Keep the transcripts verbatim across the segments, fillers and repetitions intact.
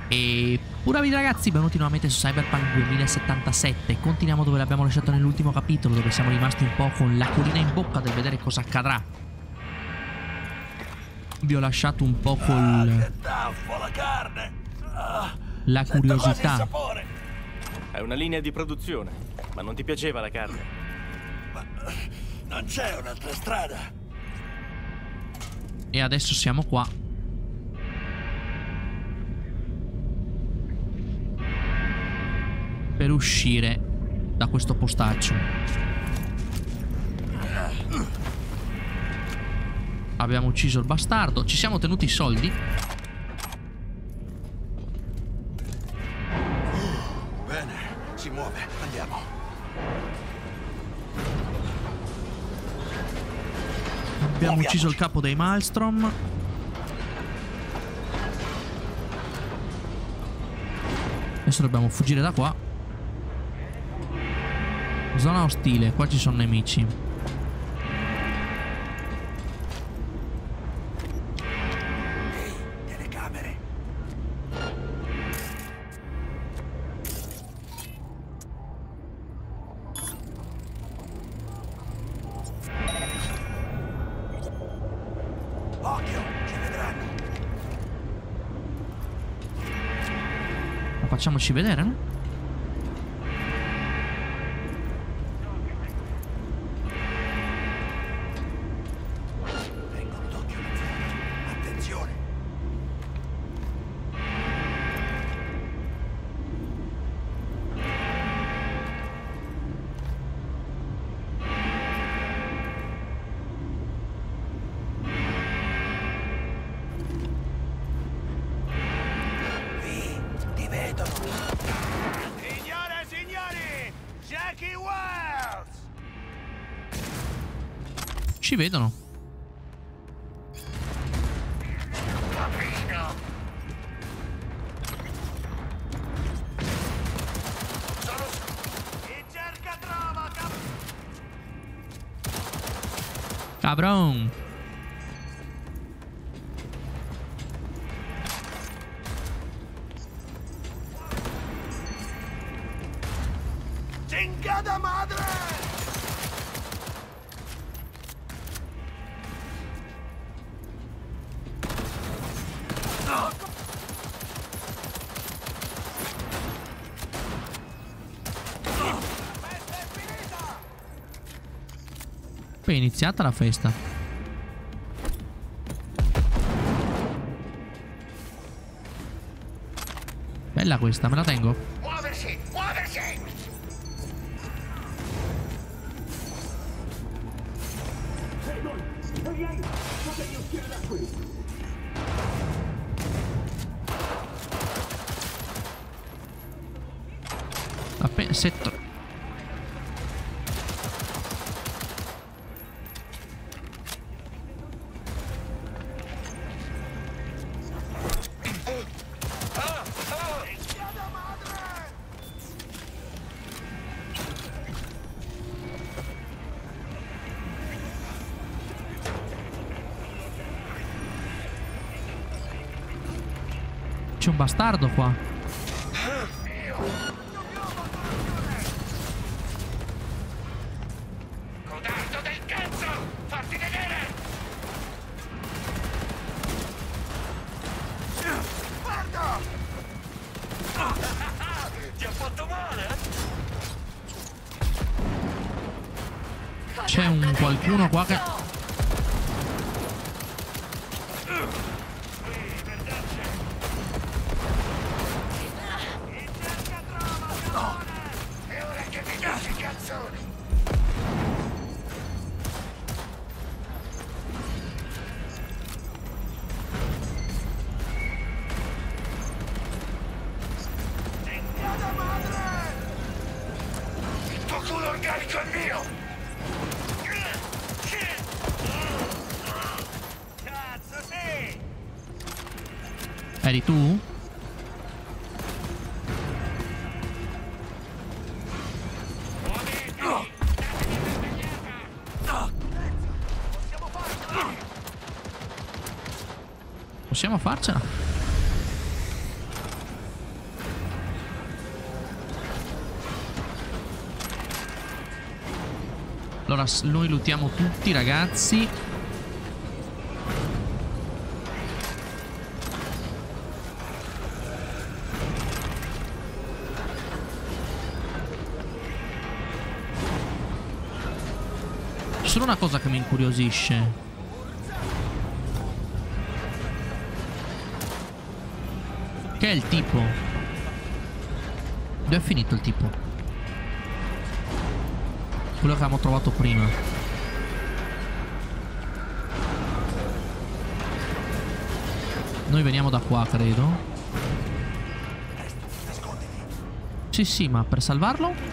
E pura vita ragazzi, benvenuti nuovamente su Cyberpunk duemilasettantasette. Continuiamo dove l'abbiamo lasciato nell'ultimo capitolo, dove siamo rimasti un po' con l'acquolina in bocca del vedere cosa accadrà. Vi ho lasciato un po' col... la curiosità. È una linea di produzione, ma non ti piaceva la carne? Ma non c'è un'altra strada. E adesso siamo qua. Per uscire da questo postaccio. Abbiamo ucciso il bastardo. Ci siamo tenuti i soldi. Bene, si muove, andiamo. Abbiamo ucciso il capo dei Maelstrom. Adesso dobbiamo fuggire da qua. Zona ostile, qua ci sono nemici. Ehi, telecamere. Occhio, ci vedranno. Ma facciamoci vedere, no? Signore e signori, Jackie Wells! Ci vedono. Chi cerca trova, cap... Cabron. Cingada madre! No! Poi è iniziata la festa. Bella questa, me la tengo. Muoversi, muoversi! Appena setto. C'è un bastardo qua. Codardo del cazzo! Fatti vedere! Guarda! Ti ha fatto male? C'è un qualcuno qua che... E ora che mi piace cazzoni! Cingada madre! Il tuo culo organico è mio! Cazzo sì! Eri tu? Possiamo farcela? Allora, noi luttiamo tutti, ragazzi. Solo una cosa che mi incuriosisce. Che è il tipo? Dove è finito il tipo? Quello che avevamo trovato prima. Noi veniamo da qua, credo. Sì, sì, ma per salvarlo?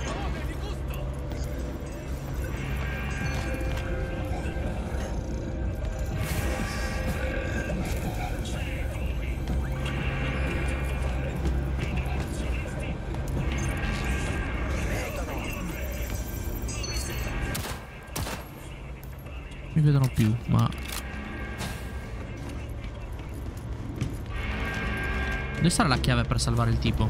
Mi vedono più, ma... Dove sarà la chiave per salvare il tipo?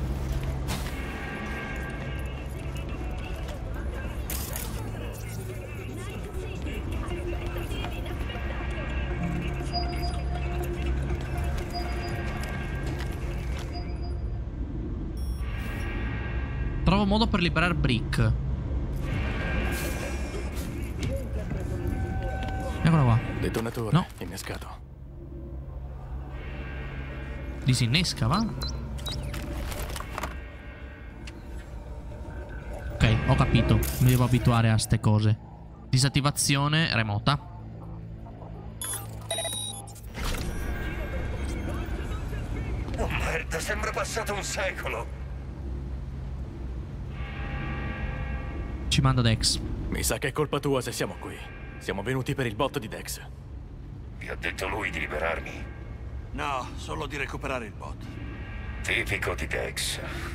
Trovo modo per liberare Brick. Eccola qua. Detonatore No. innescato. Disinnesca, va? Ok, ho capito. Mi devo abituare a ste cose. Disattivazione remota. Oh merda, sembra passato un secolo. Ci manda Dex. Mi sa che è colpa tua se siamo qui. Siamo venuti per il botto di Dex. Vi ha detto lui di liberarmi? No, solo di recuperare il bot. Tipico di Dex.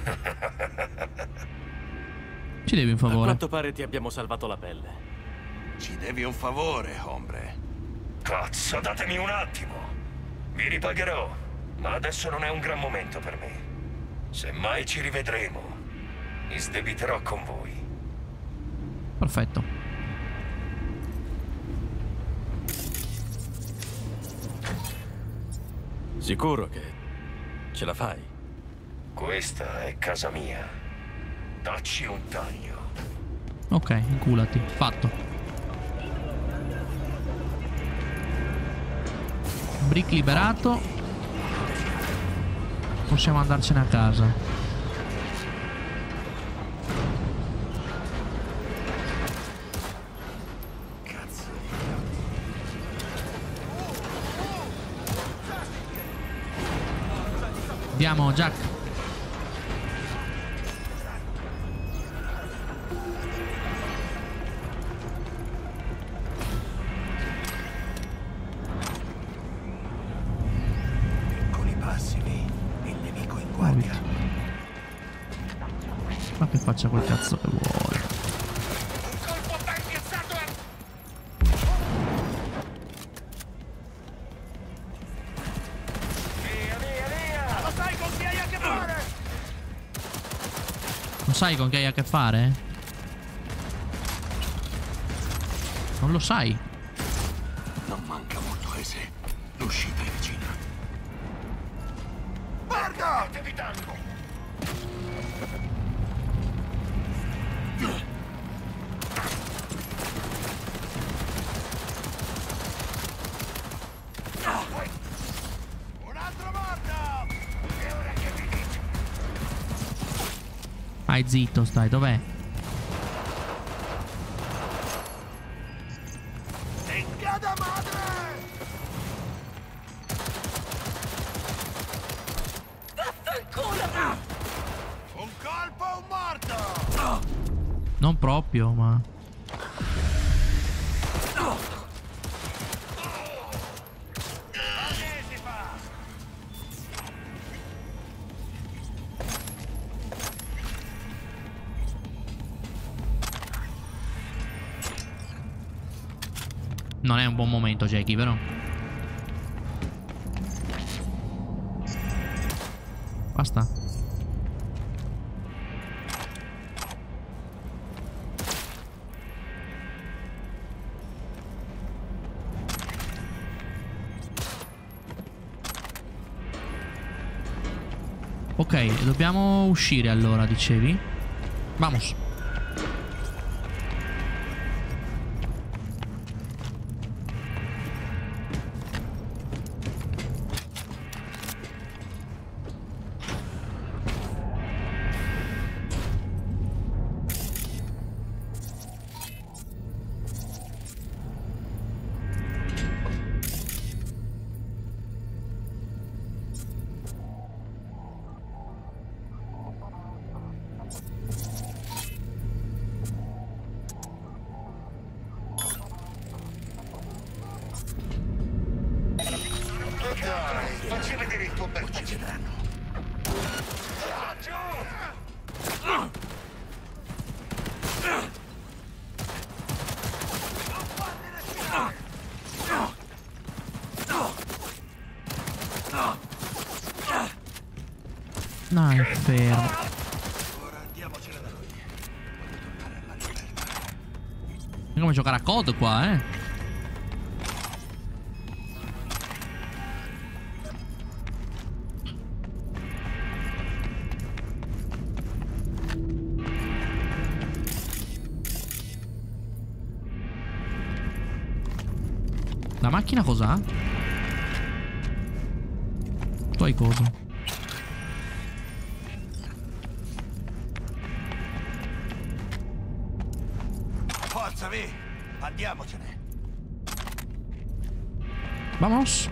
Ci devi un A favore. quanto pare ti abbiamo salvato la pelle. Ci devi un favore, hombre. Cazzo, datemi un attimo. Vi ripagherò, ma adesso non è un gran momento per me. Se mai ci rivedremo, mi sdebiterò con voi. Perfetto. Sicuro che ce la fai? Questa è casa mia. Dacci un taglio. Ok, inculati. Fatto. Brick liberato. Possiamo andarcene a casa. Andiamo, Jack. Con i passivi, il nemico in guardia. Ma che faccia quel cazzo che vuole. Un colpo ben piazzato a... Via, via, via! Lo sai con chi hai a che fare? Non sai con chi hai a che fare? Non lo sai. Non manca molto, Ese. L'uscita è vicina. Guarda! State evitando! Un altro morto! E ora che mi dici? Vai zitto, stai, dov'è? Engada madre! Vaffanculo! Un colpo, un morto! Non proprio, ma... Non è un buon momento, Jackie, vero? Basta. Ok, dobbiamo uscire allora, dicevi? Vamos. Facci vedere il tuo bel uccideranno. Dai, fermo. Ora andiamocene da noi. Voglio tornare alla libertà. È come giocare a C O D qua, eh. La macchina cos'ha? Tu hai cosa? Forza, vi! Andiamocene! Vamos!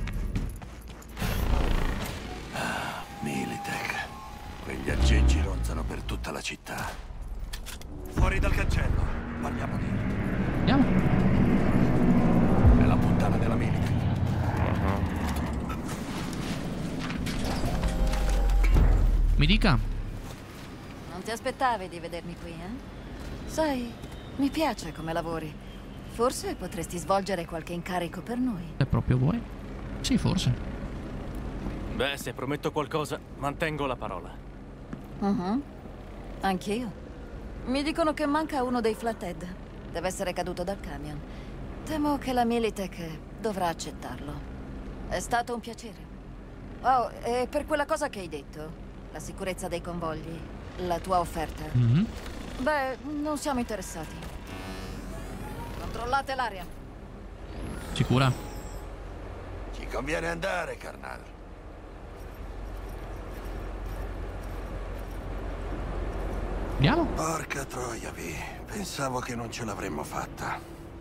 Ah, Militech. Quegli aggeggi ronzano per tutta la città. Fuori dal cancello. Parliamo lì. Andiamo. È la puttana della Militech. Mi dica. Non ti aspettavi di vedermi qui, eh? Sai, mi piace come lavori. Forse potresti svolgere qualche incarico per noi. Se proprio vuoi. Sì, forse. Beh, se prometto qualcosa, mantengo la parola. Mhm. Anch'io. Mi dicono che manca uno dei Flathead. Deve essere caduto dal camion. Temo che la Militech dovrà accettarlo. È stato un piacere. Oh, e per quella cosa che hai detto, la sicurezza dei convogli, la tua offerta. Mm-hmm. Beh, non siamo interessati. Controllate l'aria. Sicura? Ci conviene andare, carnal. Andiamo? Porca troia, Vi. Pensavo che non ce l'avremmo fatta.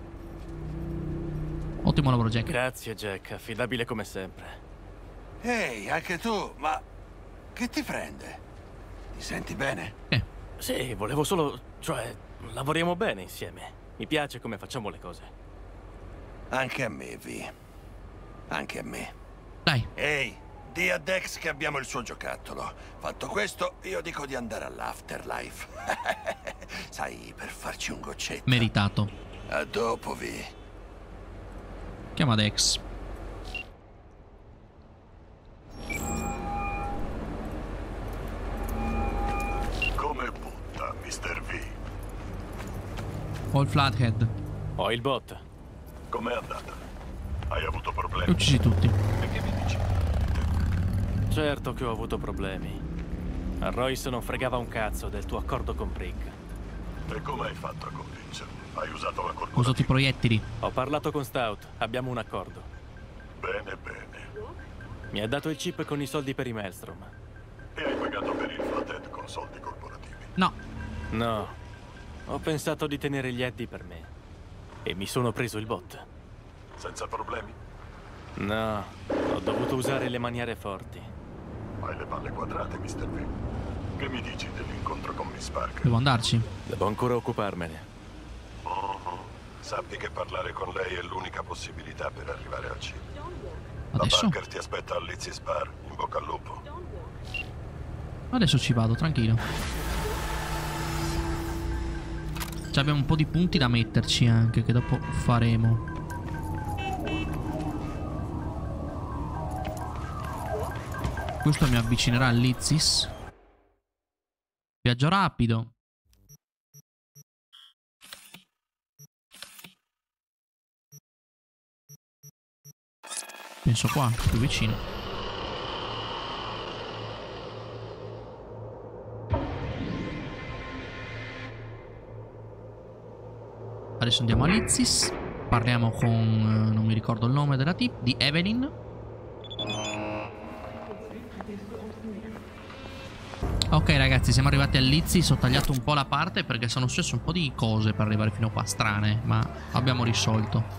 Ottimo lavoro, Jack. Grazie, Jack. Affidabile come sempre. Ehi, anche tu, ma che ti prende? Ti senti bene? Eh, Sì, volevo solo... cioè, lavoriamo bene insieme. Mi piace come facciamo le cose. Anche a me, Vi. Anche a me. dai. Ehi, di a Dex che abbiamo il suo giocattolo. Fatto questo, io dico di andare all'afterlife. Sai, per farci un goccetto. Meritato. A dopo, Vi. Chiama Dex. Come butta, mister V? Ho il Flathead. Ho il bot. Com'è andata? Hai avuto Li ho problemi? uccisi tutti. E che mi dici? Certo che ho avuto problemi. A Royce non fregava un cazzo del tuo accordo con Brick. E come hai fatto a convincermi? Hai usato la Ho usato i corporativa? proiettili. Ho parlato con Stout, abbiamo un accordo. Bene, bene. Mi ha dato il chip con i soldi per i Maelstrom. E hai pagato per il Flathead con soldi corporativi? No. No, ho pensato di tenere gli Eddie per me. E mi sono preso il bot. Senza problemi? No, ho dovuto usare le maniere forti. Hai le palle quadrate, mister V. Che mi dici dell'incontro con Miss Parker? Devo andarci. Devo ancora occuparmene. Mhm. Sappi che parlare con lei è l'unica possibilità per arrivare al cibo. La Adesso? Parker ti aspetta al Lizzie's Bar. In bocca al lupo. Adesso ci vado, tranquillo. Ci abbiamo un po' di punti da metterci anche, che dopo faremo. Questo mi avvicinerà all'Izzis. Viaggio rapido. Penso qua, più vicino. Adesso andiamo a Lizzis. Parliamo con... Eh, non mi ricordo il nome della tip. Di Evelyn. Ok ragazzi, siamo arrivati a Lizzis. Ho tagliato un po' la parte perché sono successe un po' di cose per arrivare fino qua, strane, ma abbiamo risolto.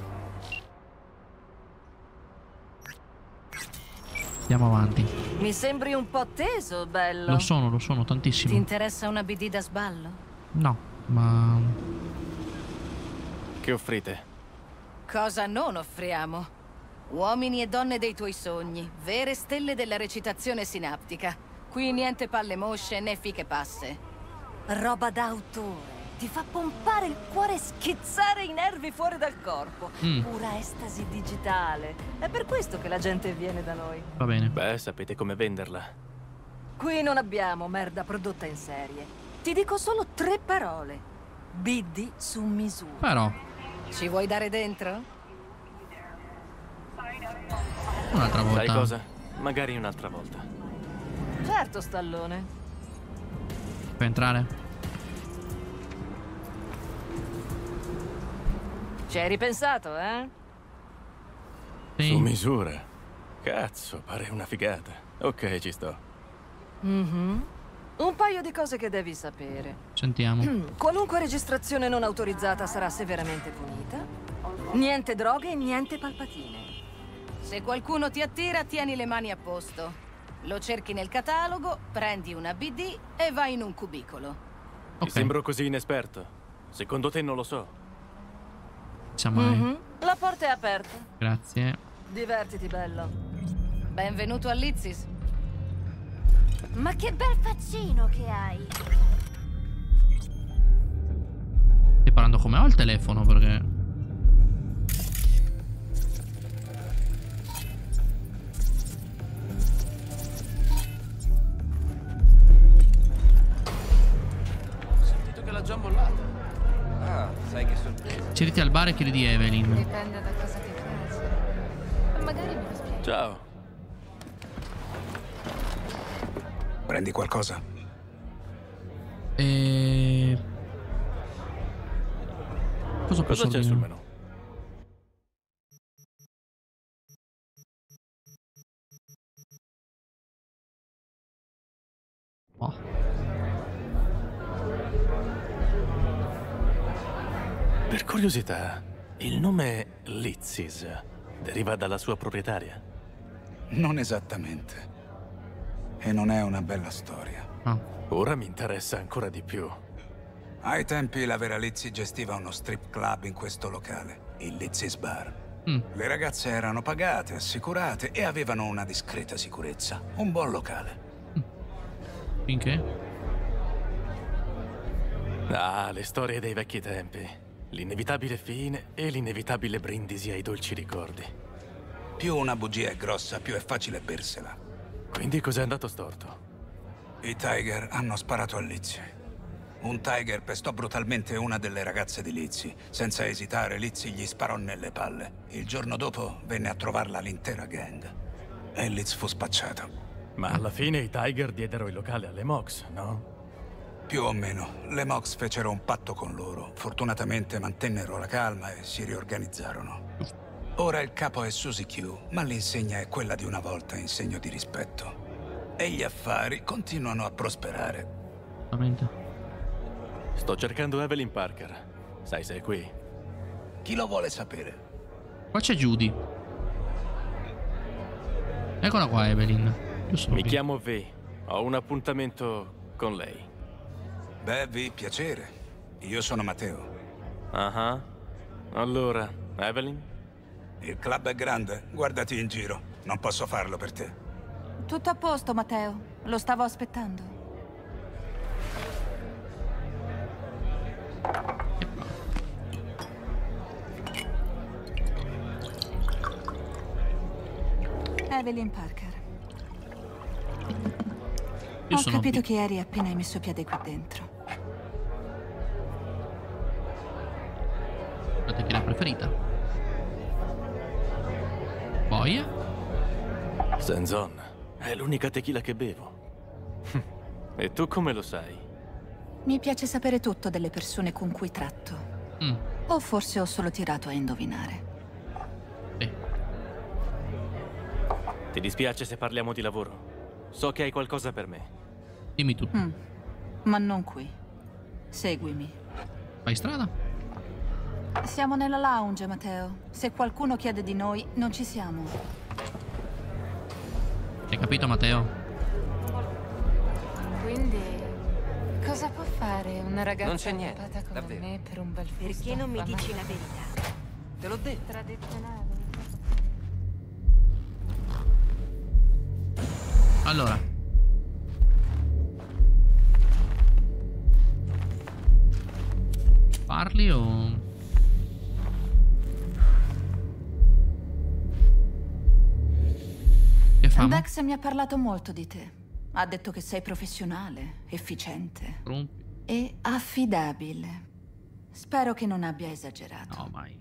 Andiamo avanti. Mi sembri un po' teso, bello. Lo sono, lo sono, tantissimo. Ti interessa una B D da sballo? No, ma... Che offrite? Cosa non offriamo? Uomini e donne dei tuoi sogni, vere stelle della recitazione sinaptica. Qui niente palle mosce né fiche passe. Roba d'autore. Ti fa pompare il cuore e schizzare i nervi fuori dal corpo. Mm. Pura estasi digitale. È per questo che la gente viene da noi. Va bene. Beh, sapete come venderla. Qui non abbiamo merda prodotta in serie. Ti dico solo tre parole. B D su misura. Però Ci vuoi dare dentro? un'altra volta. Sai cosa? Magari un'altra volta. Certo, Stallone. Puoi entrare? Ci hai ripensato, eh? Sì. Su misura. Cazzo, pare una figata. Ok, ci sto. Mhm. Un paio di cose che devi sapere. Sentiamo. Qualunque registrazione non autorizzata sarà severamente punita. Niente droghe e niente palpatine. Se qualcuno ti attira, tieni le mani a posto. Lo cerchi nel catalogo, prendi una B D e vai in un cubicolo. Ti Ok. sembro così inesperto? Secondo te non lo so? Siamo... Mhm. La porta è aperta. Grazie. Divertiti, bello. Benvenuto a Lizzis. Ma che bel faccino che hai. Stai parlando come ho il telefono perché... Ho sentito che l'ha già mollata. Ah, sai che sorpresa. Siediti al bar e chiedi di Evelyn. Dipende da cosa ti piace. Magari me lo spieghi. Ciao. Prendi qualcosa? E... Cosa posso Cosa c'è sul ordinare? menù? Oh. Per curiosità, il nome Lizzis deriva dalla sua proprietaria? Non esattamente. E non è una bella storia. Ah. Ora mi interessa ancora di più. Ai tempi la vera Lizzie gestiva uno strip club in questo locale, il Lizzie's Bar. Mm. Le ragazze erano pagate, assicurate e avevano una discreta sicurezza. Un buon locale. Finché? Ah, le storie dei vecchi tempi. L'inevitabile fine e l'inevitabile brindisi ai dolci ricordi. Più una bugia è grossa, più è facile bersela. Quindi cos'è andato storto? I Tiger hanno sparato a Lizzie. Un Tiger pestò brutalmente una delle ragazze di Lizzie. Senza esitare, Lizzie gli sparò nelle palle. Il giorno dopo venne a trovarla l'intera gang. E Liz fu spacciato. Ma alla fine i Tiger diedero il locale alle Mox, no? Più o meno. Le Mox fecero un patto con loro. Fortunatamente mantennero la calma e si riorganizzarono. Ora il capo è Susie Q, ma l'insegna è quella di una volta in segno di rispetto. E gli affari continuano a prosperare. Veramente. Sto cercando Evelyn Parker. Sai se è qui? Chi lo vuole sapere? Qua c'è Judy. Eccola qua Evelyn. Giusto Mi qui. chiamo V. Ho un appuntamento con lei. Beh, vi piacere. Io sono Matteo. Ah ah. Allora, Evelyn? Il club è grande, guardati in giro. Non posso farlo per te. Tutto a posto, Matteo. Lo stavo aspettando. Evelyn Parker. Io Ho sono capito B. che eri appena hai messo piede qui dentro. La tequila preferita. Poi? Senzon. È l'unica tequila che bevo. E tu come lo sai? Mi piace sapere tutto delle persone con cui tratto. Mm. O forse ho solo tirato a indovinare. Sì. Ti dispiace se parliamo di lavoro? So che hai qualcosa per me. Dimmi tutto. Mm. Ma non qui. Seguimi. Fai strada? Siamo nella lounge, Matteo. Se qualcuno chiede di noi, non ci siamo. Hai capito, Matteo? Quindi, cosa può fare una ragazza Non c'è niente, occupata come davvero. me per un bel fusto? Perché non mi dici la affamato? verità? Te l'ho detto. Tradizionale. Allora. Parli o... Che famo? Dex mi ha parlato molto di te. Ha detto che sei professionale, efficiente Rompi. e affidabile. Spero che non abbia esagerato. No, mai.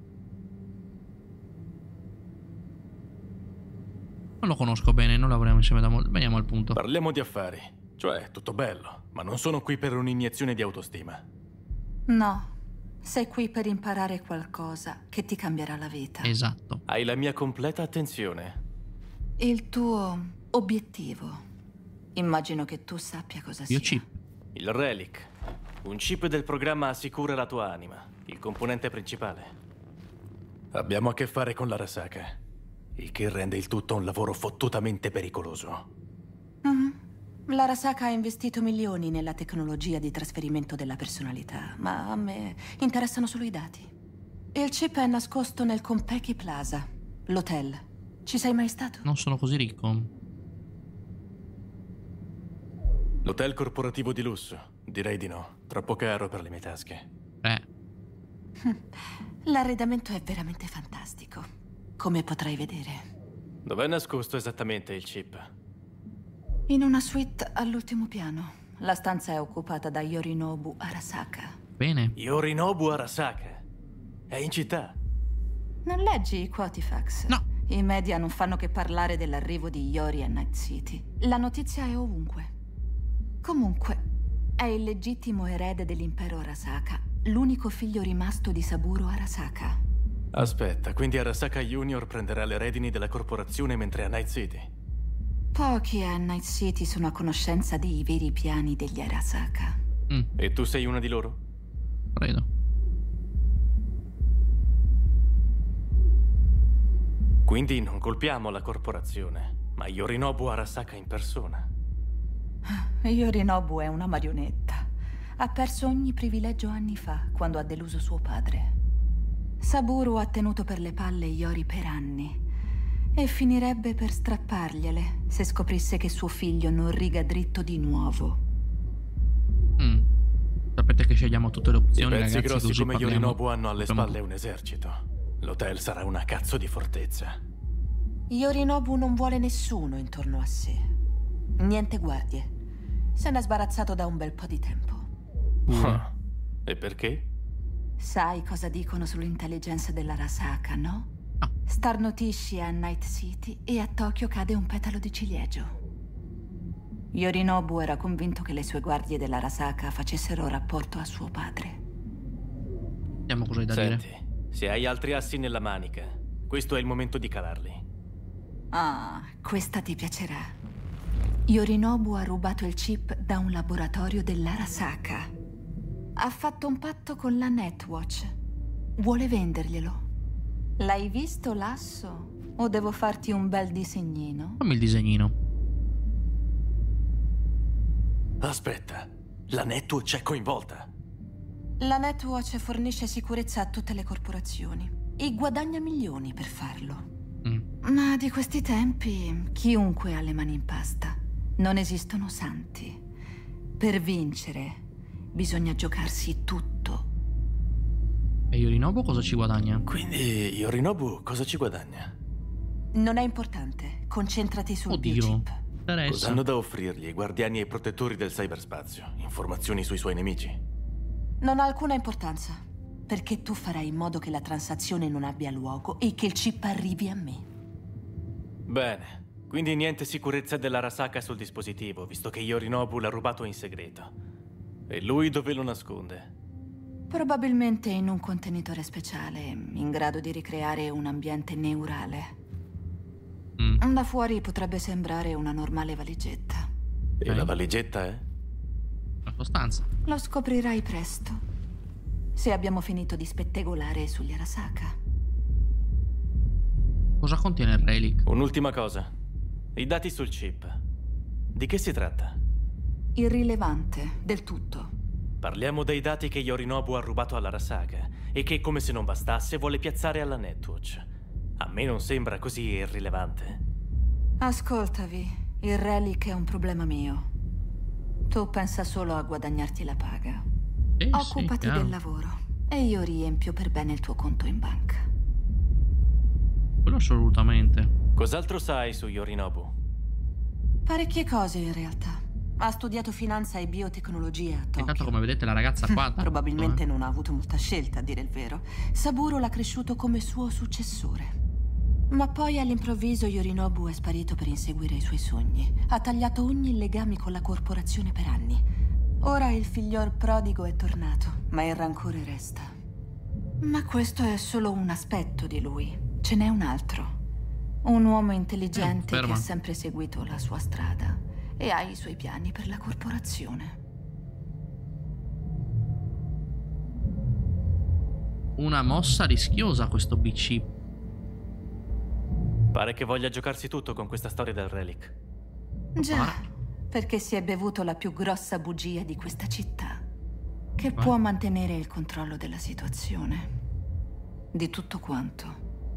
Non lo conosco bene, non lavoriamo insieme da molto. Veniamo al punto. Parliamo di affari. Cioè, tutto bello, ma non sono qui per un'iniezione di autostima. No, sei qui per imparare qualcosa che ti cambierà la vita. Esatto. Hai la mia completa attenzione. Il tuo obiettivo. Immagino che tu sappia cosa sia. Biochip. Il Relic. Un chip del programma assicura la tua anima, il componente principale. Abbiamo a che fare con l'Arasaka, il che rende il tutto un lavoro fottutamente pericoloso. Mhm. L'Arasaka ha investito milioni nella tecnologia di trasferimento della personalità, ma a me interessano solo i dati. Il chip è nascosto nel Konpeki Plaza, l'hotel. Ci sei mai stato? Non sono così ricco. L'hotel corporativo di lusso? Direi di no, troppo caro per le mie tasche. Eh. L'arredamento è veramente fantastico, come potrai vedere. Dov'è nascosto esattamente il chip? In una suite all'ultimo piano. La stanza è occupata da Yorinobu Arasaka. Bene. Yorinobu Arasaka. È in città. Non leggi i Quotifax? No. I media non fanno che parlare dell'arrivo di Yori a Night City. La notizia è ovunque. Comunque, è il legittimo erede dell'impero Arasaka, l'unico figlio rimasto di Saburo Arasaka. Aspetta, quindi Arasaka Junior prenderà le redini della corporazione mentre è a Night City? Pochi a Night City sono a conoscenza dei veri piani degli Arasaka. Mm, E tu sei una di loro? credo. Quindi non colpiamo la corporazione, ma Yorinobu Arasaka in persona. Yorinobu è una marionetta. Ha perso ogni privilegio anni fa, quando ha deluso suo padre. Saburo ha tenuto per le palle Yori per anni e finirebbe per strappargliele se scoprisse che suo figlio non riga dritto di nuovo. Mm. Sapete che scegliamo tutte le I opzioni, pezzi ragazzi, grossi così come parliamo. Yorinobu hanno alle Parliamo- spalle un esercito. L'hotel sarà una cazzo di fortezza. Yorinobu non vuole nessuno intorno a sé. Niente guardie. Se n'è sbarazzato da un bel po' di tempo. Ah. E perché? Sai cosa dicono sull'intelligenza dell'Arasaka, no? No. Starnutisci a Night City e a Tokyo cade un petalo di ciliegio. Yorinobu era convinto che le sue guardie dell'Arasaka facessero rapporto a suo padre. Vediamo cosa hai da Senti, dire. se hai altri assi nella manica, questo è il momento di calarli. Ah, questa ti piacerà. Yorinobu ha rubato il chip da un laboratorio dell'Arasaka. Ha fatto un patto con la Netwatch. Vuole venderglielo. L'hai visto l'asso? O devo farti un bel disegnino? Fammi il disegnino. Aspetta, la Netwatch è coinvolta. La Netwatch fornisce sicurezza a tutte le corporazioni e guadagna milioni per farlo. Mm. Ma di questi tempi, chiunque ha le mani in pasta. Non esistono santi. Per vincere, bisogna giocarsi tutto. E Yorinobu cosa ci guadagna? Quindi Yorinobu cosa ci guadagna? Non è importante. Concentrati sul Oddio. biochip. Cosa Interessa. hanno da offrirgli i guardiani e i protettori del cyberspazio? Informazioni sui suoi nemici? Non ha alcuna importanza, perché tu farai in modo che la transazione non abbia luogo e che il chip arrivi a me. Bene, quindi niente sicurezza dell'Arasaka sul dispositivo, visto che Yorinobu l'ha rubato in segreto. E lui dove lo nasconde? Probabilmente in un contenitore speciale, in grado di ricreare un ambiente neurale. Mm. Da fuori potrebbe sembrare una normale valigetta. E la valigetta è? La sostanza. Lo scoprirai presto, se abbiamo finito di spettegolare sugli Arasaka. Cosa contiene il relic? Un'ultima cosa. I dati sul chip. Di che si tratta? Irrilevante, del tutto. Parliamo dei dati che Yorinobu ha rubato all'Arasaka e che, come se non bastasse, vuole piazzare alla Netwatch. A me non sembra così irrilevante. Ascoltavi, il relic è un problema mio. Tu pensa solo a guadagnarti la paga. Eh, Occupati sì, del lavoro e io riempio per bene il tuo conto in banca. Quello assolutamente. Cos'altro sai su Yorinobu? Parecchie cose in realtà. Ha studiato finanza e biotecnologia a Intanto, Tokyo. come vedete, la ragazza qua Probabilmente eh. non ha avuto molta scelta, a dire il vero. Saburo l'ha cresciuto come suo successore. Ma poi all'improvviso Yorinobu è sparito per inseguire i suoi sogni. Ha tagliato ogni legame con la corporazione per anni. Ora il figliol prodigo è tornato, ma il rancore resta. Ma questo è solo un aspetto di lui. Ce n'è un altro. Un uomo intelligente Eh, che ferma. ha sempre seguito la sua strada e ha i suoi piani per la corporazione. Una mossa rischiosa questo B C. Pare che voglia giocarsi tutto con questa storia del relic. Già, perché si è bevuto la più grossa bugia di questa città, che Eh? può mantenere il controllo della situazione. Di tutto quanto.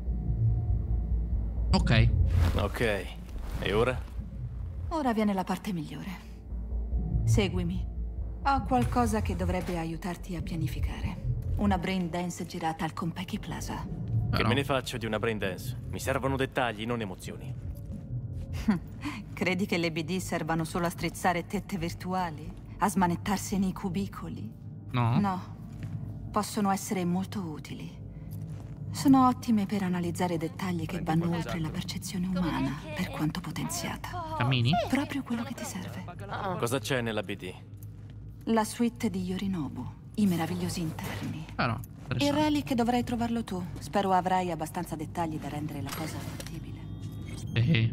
Ok. Ok. E ora? Ora viene la parte migliore. Seguimi. Ho qualcosa che dovrebbe aiutarti a pianificare. Una brain dance girata al Konpeki Plaza. Che Però, me ne faccio di una brain dance? Mi servono dettagli, non emozioni. Credi che le B D servano solo a strizzare tette virtuali? A smanettarsi nei cubicoli? no. No. Possono essere molto utili. Sono ottime per analizzare dettagli che vanno oltre la percezione umana, per quanto potenziata. Cammini? Proprio quello che ti serve. Cosa c'è nella B D? La suite di Yorinobu, i meravigliosi interni. Però, Il interessante. relic dovrai trovarlo tu. Spero avrai abbastanza dettagli da rendere la cosa fattibile. Eh,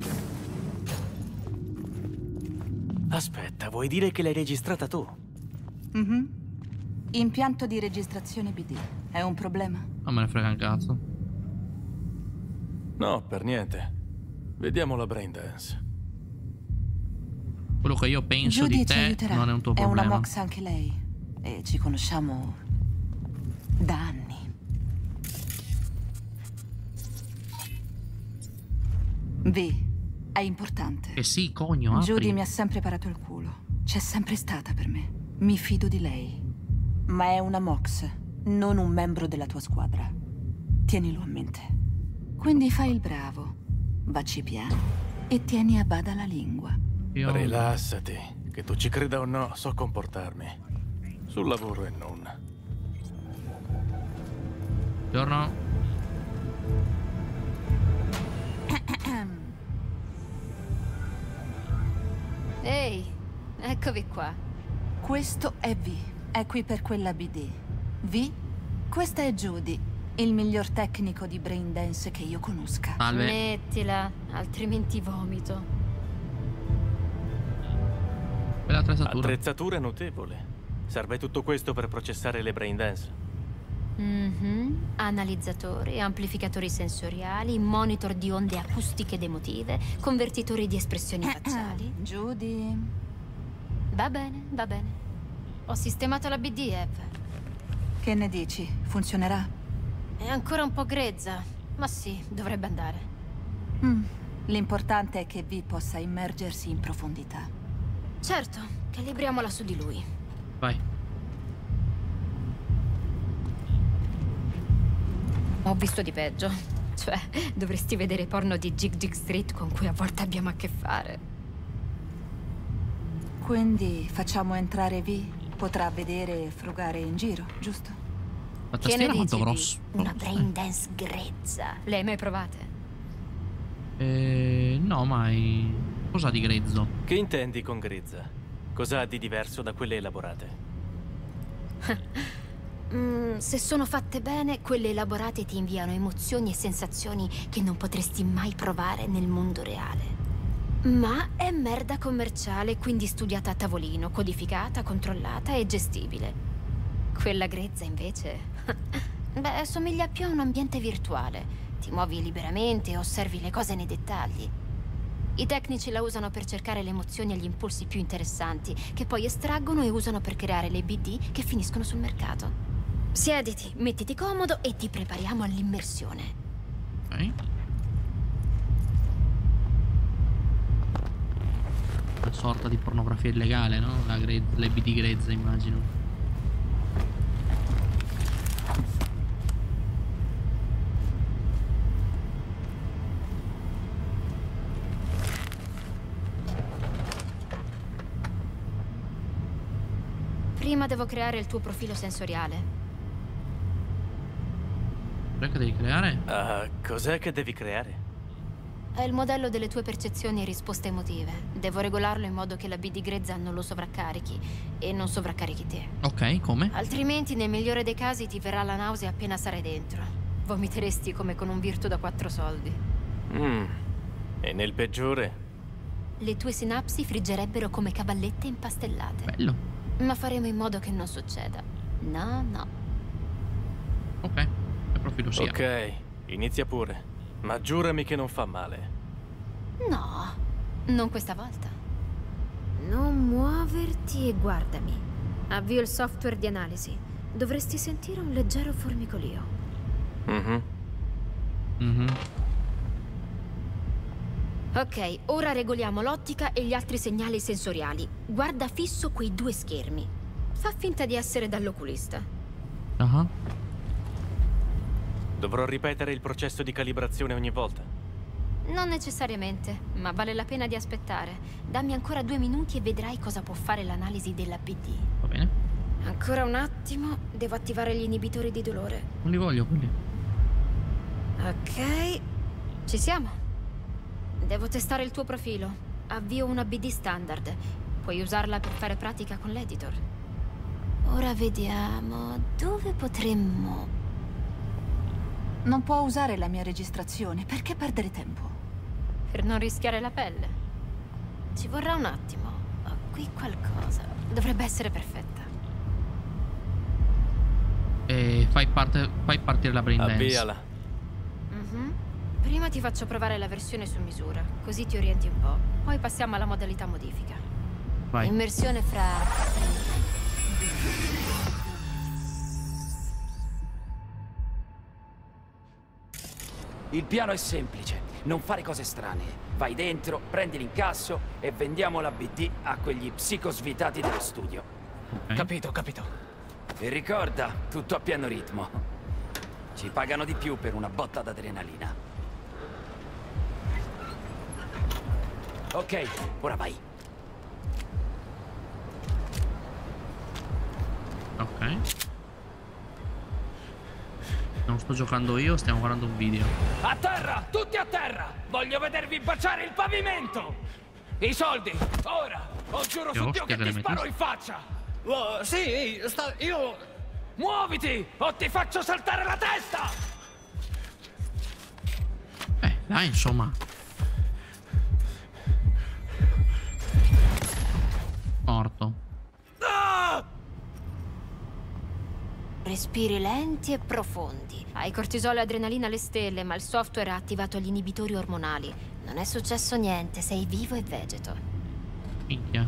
Aspetta, vuoi dire che l'hai registrata tu? Mhm. Impianto di registrazione B D. È un problema? non me ne frega un cazzo. No, per niente. Vediamo la brain dance. Quello che io penso Judy di ci te aiuterà. non è un tuo È una problema. mox anche lei. E ci conosciamo da anni. Vi, è importante. Eh sì, cogno, apri. Judy mi ha sempre parato il culo. C'è sempre stata per me. Mi fido di lei. Ma è una mox, non un membro della tua squadra. Tienilo a mente. Quindi fai il bravo. Baci piano. E tieni a bada la lingua. Io... Rilassati, che tu ci creda o no, so comportarmi. Sul lavoro e non. Buongiorno. Ehi, eccovi qua. Questo è V. È qui per quella B D. V, questa è Judy, il miglior tecnico di brain dance che io conosca. Salve. Smettila, altrimenti vomito. Quella attrezzatura. Attrezzatura notevole. Serve tutto questo per processare le brain dance? Mhm. Analizzatori, amplificatori sensoriali, monitor di onde acustiche ed emotive, convertitori di espressioni facciali. Judy. Va bene, va bene. Ho sistemato la B D, Eve. Che ne dici? Funzionerà? È ancora un po' grezza, ma sì, dovrebbe andare. Mm. L'importante è che V possa immergersi in profondità. Certo, calibriamola su di lui. Vai. Ho visto di peggio. Cioè, dovresti vedere i porno di Jig Jig Street con cui a volte abbiamo a che fare. Quindi facciamo entrare V. Potrà vedere e frugare in giro, giusto? La Che ne tastiera quanto dici di grosso? una brain dance grezza? Le hai mai provate? Eh, no, mai. Cosa di grezzo? Che intendi con grezza? Cosa ha di diverso da quelle elaborate? Mm, se sono fatte bene, quelle elaborate ti inviano emozioni e sensazioni che non potresti mai provare nel mondo reale. Ma è merda commerciale, quindi studiata a tavolino, codificata, controllata e gestibile. Quella grezza, invece, beh, somiglia più a un ambiente virtuale. Ti muovi liberamente e osservi le cose nei dettagli. I tecnici la usano per cercare le emozioni e gli impulsi più interessanti, che poi estraggono e usano per creare le B D che finiscono sul mercato. Siediti, mettiti comodo e ti prepariamo all'immersione. Ok. Una sorta di pornografia illegale, no? La gre- le B D grezze, immagino. Prima devo creare il tuo profilo sensoriale. Cos'è che devi creare? Uh, cos'è che devi creare? È il modello delle tue percezioni e risposte emotive. Devo regolarlo in modo che la B D grezza non lo sovraccarichi e non sovraccarichi te. Ok, come? Altrimenti, nel migliore dei casi, ti verrà la nausea appena sarai dentro. Vomiteresti come con un virtuo da quattro soldi. Mm. E nel peggiore? Le tue sinapsi friggerebbero come cavallette impastellate. Bello. Ma faremo in modo che non succeda. No, no. Ok, che profilo sia. Ok, inizia pure. Ma giurami che non fa male. No, non questa volta. Non muoverti e guardami. Avvio il software di analisi. Dovresti sentire un leggero formicolio. Mhm. Mhm. Ok, ora regoliamo l'ottica e gli altri segnali sensoriali. Guarda fisso quei due schermi. Fa finta di essere dall'oculista. Uh-huh. Dovrò ripetere il processo di calibrazione ogni volta? Non necessariamente, ma vale la pena di aspettare. Dammi ancora due minuti e vedrai cosa può fare l'analisi della B D. Va bene. Ancora un attimo, devo attivare gli inibitori di dolore. Non li voglio quelli. Ok, ci siamo. Devo testare il tuo profilo. Avvio una B D standard. Puoi usarla per fare pratica con l'editor. Ora vediamo dove potremmo... Non può usare la mia registrazione. Perché perdere tempo? Per non rischiare la pelle. Ci vorrà un attimo. Ho qui qualcosa. Dovrebbe essere perfetta. E fai, parte, fai partire la brain dance. Avviala. Mhm. Prima ti faccio provare la versione su misura, così ti orienti un po'. Poi passiamo alla modalità modifica. Vai. Immersione fra... Il piano è semplice, non fare cose strane. Vai dentro, prendi l'incasso e vendiamo la B D a quegli psicosvitati dello studio. Okay. Capito, capito. E ricorda, tutto a pieno ritmo. Ci pagano di più per una botta d'adrenalina. Ok, ora vai. Ok. Non sto giocando io, stiamo guardando un video. A terra! Tutti a terra! Voglio vedervi baciare il pavimento! I soldi! Ora! O giuro su Dio che ti sparo in faccia! Oh, sì, sta... io... Muoviti! O ti faccio saltare la testa! Eh, dai, insomma. Morto. Ah! Respiri lenti e profondi. Hai cortisolo e adrenalina alle stelle, ma il software ha attivato gli inibitori ormonali. Non è successo niente, sei vivo e vegeto. Minchia.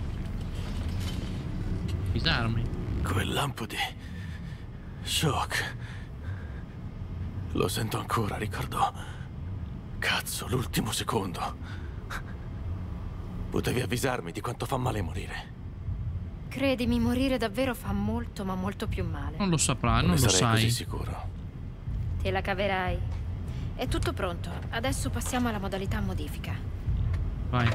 Disarmi. Quel lampo di... shock. Lo sento ancora, ricordo. Cazzo, l'ultimo secondo. Potevi avvisarmi di quanto fa male morire. Credimi, morire davvero fa molto, ma molto più male. Non lo saprà, non, Non ne lo sarei sai. così sicuro. Te la caverai. È tutto pronto. Adesso passiamo alla modalità modifica. Vai.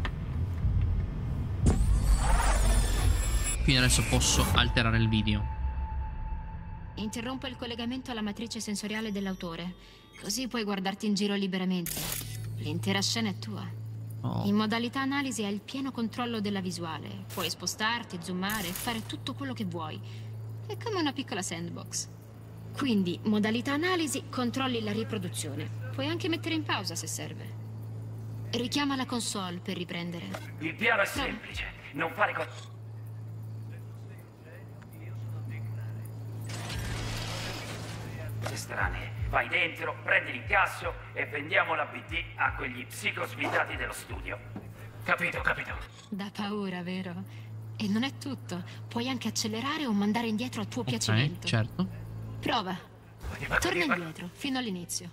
Quindi adesso posso alterare il video. Interrompo il collegamento alla matrice sensoriale dell'autore. Così puoi guardarti in giro liberamente. L'intera scena è tua. Oh. In modalità analisi hai il pieno controllo della visuale. Puoi spostarti, zoomare, fare tutto quello che vuoi. È come una piccola sandbox. Quindi, modalità analisi, controlli la riproduzione. Puoi anche mettere in pausa se serve. Richiama la console per riprendere. Il piano è semplice. Non fare cose strane. Vai dentro, prendi l'incasso e vendiamo la B D a quegli psicosvitati dello studio. Capito, capito. Da paura, vero? E non è tutto. Puoi anche accelerare o mandare indietro a tuo Ok, piacimento. certo. Prova. Torna indietro, fino all'inizio.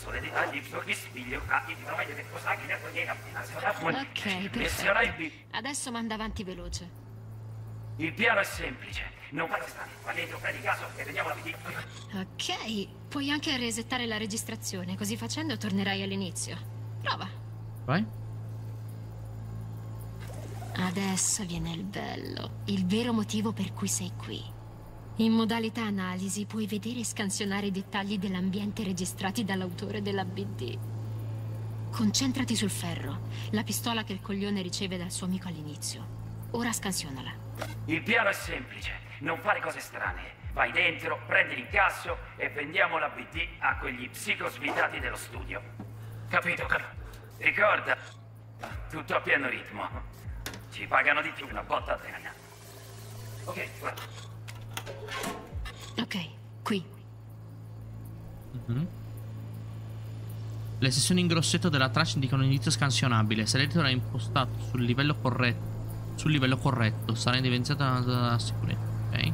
Ok, perfetto. Adesso manda avanti veloce. Il piano è semplice. Non fate strani. Va dentro, prendi caso e vediamo la B D. Ok, puoi anche resettare la registrazione, così facendo tornerai all'inizio. Prova. Vai. Adesso viene il bello, il vero motivo per cui sei qui. In modalità analisi puoi vedere e scansionare i dettagli dell'ambiente registrati dall'autore della B D. Concentrati sul ferro, la pistola che il coglione riceve dal suo amico all'inizio. Ora scansionala. Il piano è semplice. Non fare cose strane. Vai dentro, prendi l'incasso e vendiamo la B D a quegli psicosvitati dello studio. Capito, capito. Ricorda, tutto a pieno ritmo. Ci pagano di più una botta a terra. Ok, guarda. Ok, qui. Mm-hmm. Le sessioni in grossetto della traccia indicano un inizio scansionabile. Se l'editor è impostato sul livello corretto, sul livello corretto, sarà individuata la sicurezza. Ok.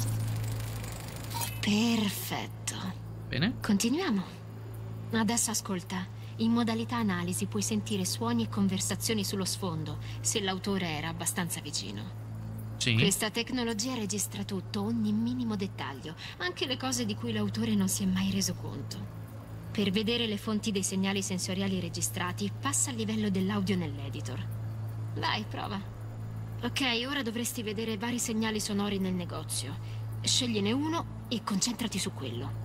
Perfetto. Bene. Continuiamo. Adesso ascolta. In modalità analisi puoi sentire suoni e conversazioni sullo sfondo, se l'autore era abbastanza vicino. Sì. Questa tecnologia registra tutto, ogni minimo dettaglio, anche le cose di cui l'autore non si è mai reso conto. Per vedere le fonti dei segnali sensoriali registrati, passa al livello dell'audio nell'editor. Vai, prova. Ok, ora dovresti vedere vari segnali sonori nel negozio. Scegliene uno e concentrati su quello.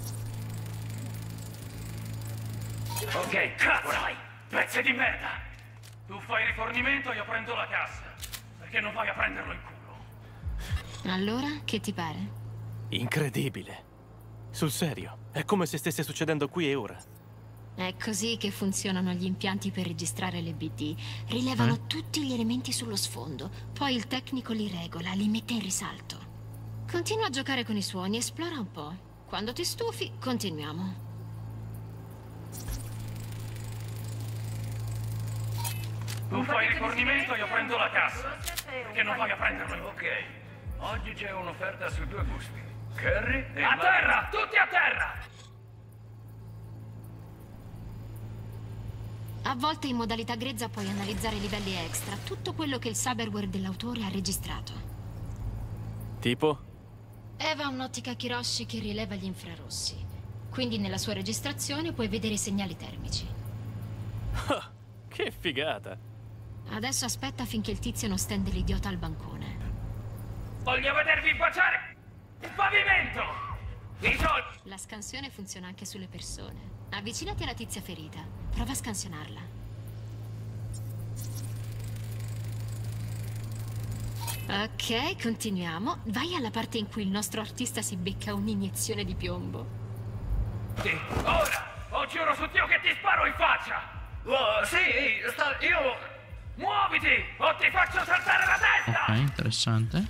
Ok, cazzo! Pezzi di merda! Tu fai rifornimento e io prendo la cassa. Perché non vai a prenderlo in culo? Allora, che ti pare? Incredibile. Sul serio, è come se stesse succedendo qui e ora. È così che funzionano gli impianti per registrare le B D. Rilevano eh? tutti gli elementi sullo sfondo. Poi il tecnico li regola, li mette in risalto. Continua a giocare con i suoni, esplora un po'. Quando ti stufi, continuiamo. Tu fai rifornimento e io prendo la cassa. Perché non vai a prenderlo in culo? Ok, oggi c'è un'offerta su due gusti. Curry e... A terra! Tutti a terra! A volte in modalità grezza puoi analizzare livelli extra, tutto quello che il cyberware dell'autore ha registrato. Tipo? Eva ha un'ottica Kiroshi che rileva gli infrarossi. Quindi nella sua registrazione puoi vedere i segnali termici. Ah, che figata! Adesso aspetta finché il tizio non stende l'idiota al bancone. Voglio vedervi baciare il pavimento! I soldi! La scansione funziona anche sulle persone. Avvicinati alla tizia ferita. Prova a scansionarla. Ok, continuiamo. Vai alla parte in cui il nostro artista si becca un'iniezione di piombo. Sì, ora! Ho giuro su Dio che ti sparo in faccia! Oh, sì, sta... io... Muoviti o ti faccio saltare la testa! Ok, interessante.